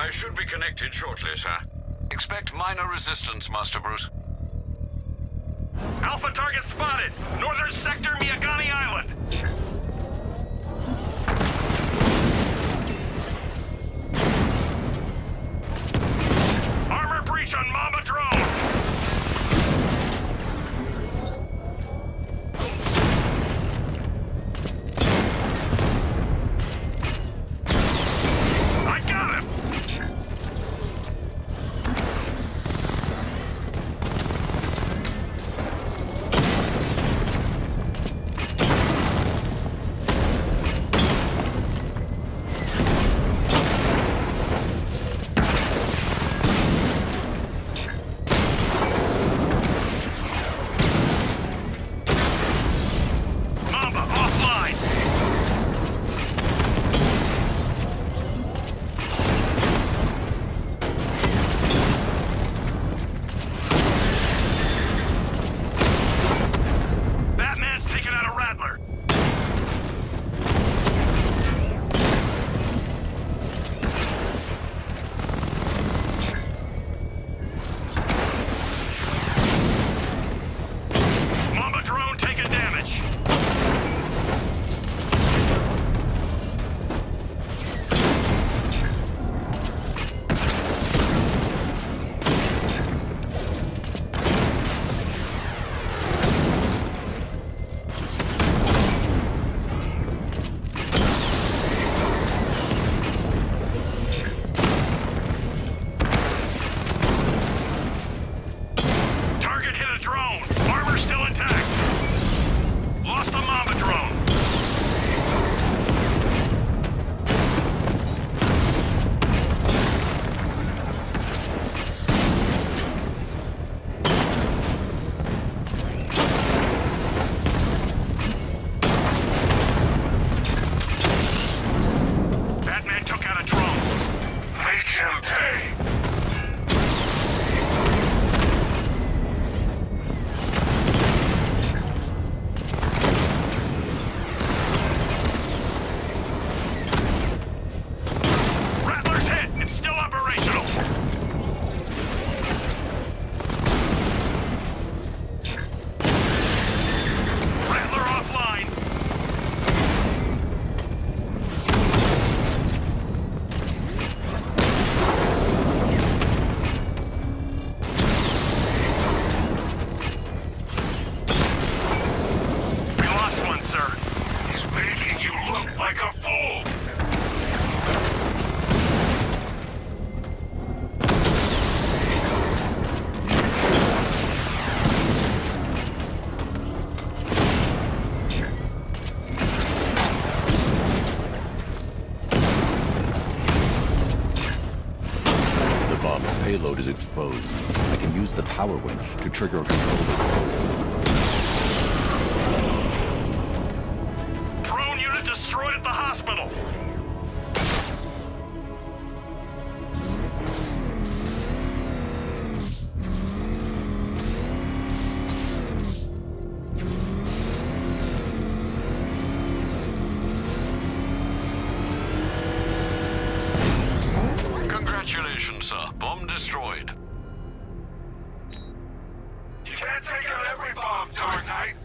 I should be connected shortly, sir. Expect minor resistance, Master Bruce. Alpha target spotted! Northern sector, Miyagani Island! Armor breach on Mamba drone! I got him! Payload is exposed. I can use the power winch to trigger a controlled explosion. Drone unit destroyed at the hospital! Congratulations, sir. Bomb destroyed. You can't take out every bomb, Dark Knight!